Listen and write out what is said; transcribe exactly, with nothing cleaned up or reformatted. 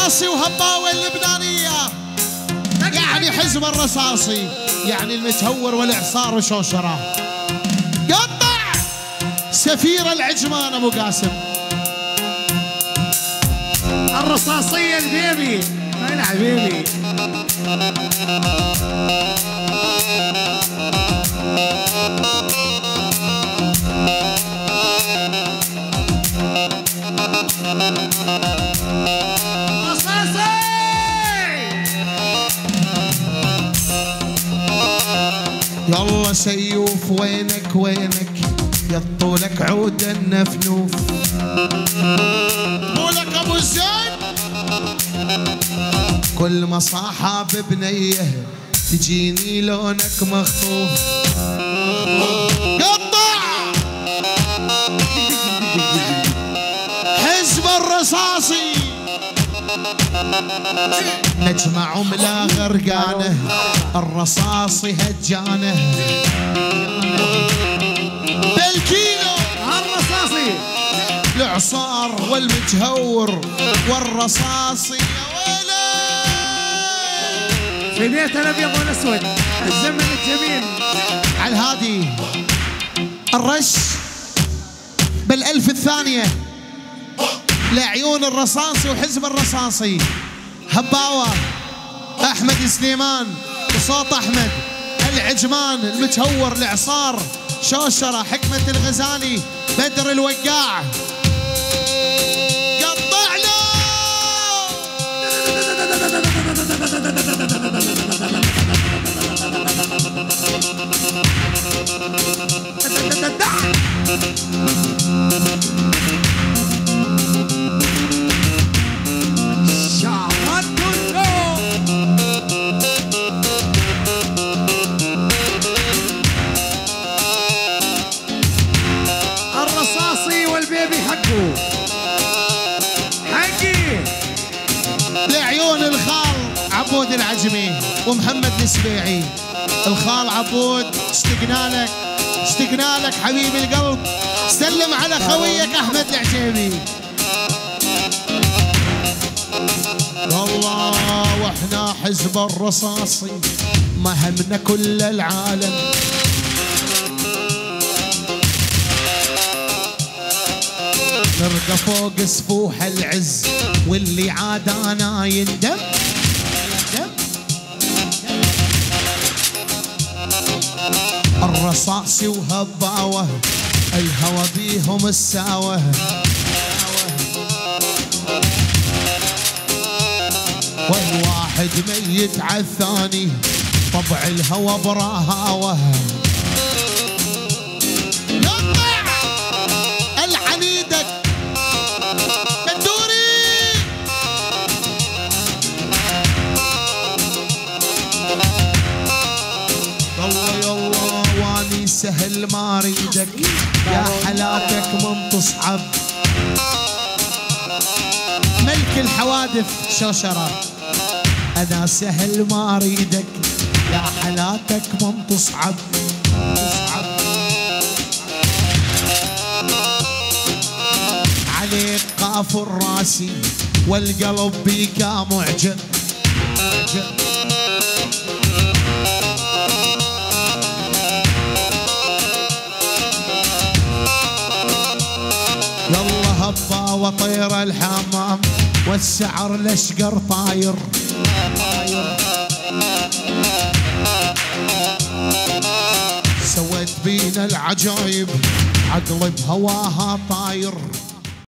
الرصاصي وهباوة اللبنانية، يعني حزب الرصاصي، يعني المتهور والإعصار وشوشرة. قطع سفير العجمان أبو قاسم. الرصاصية البيبي، هلا حبيبي. رصاصي يلا سيوف وينك وينك، يطولك عود النفنوف. طولك ابو الزين كل ما صاحب بنيه تجيني لونك مخطوف. قطع حزب الرصاصي نجمع عملة غرقانه، الرصاصي هجانه بالكيلو. الرصاصي الإعصار والمتهور والرصاصي يا ويلي في بيت الأبيض والأسود الزمن الجميل. على الهادي الرش بالألف الثانية لعيون الرصاصي وحزب الرصاصي. هباوة أحمد سليمان وصوت أحمد العجمان، المتهور الإعصار شوشرة، حكمة الغزالي، بدر الوقاع. قطع له الرصاصي والبيبي حقه حقي لعيون الخال عبود العجمي ومحمد السبيعي. الخال عبود اشتقنا لك، اشتقنا لك حبيب القلب. سلم على خويك احمد العجيبي. والله واحنا حزب الرصاصي ما همنا كل العالم. نرقى فوق سفوح العز واللي عادانا يندم. الرصاصي وهباوه الهوى بيهم الساوه. والواحد ميت عالثاني طبع الهوى براهاوه. العنيدك بدوري يلا يلا واني سهل ما اريدك، يا حلاتك من تصعب. ملك الحوادث شوشرة انا سهل ما اريدك، يا حلاتك من تصعب تصعب. عليك قافل راسي والقلب بيك معجب. يلا هبا وطير الحمام والسعر الاشقر طاير. سويت بينا العجايب عقلي بهواها طاير.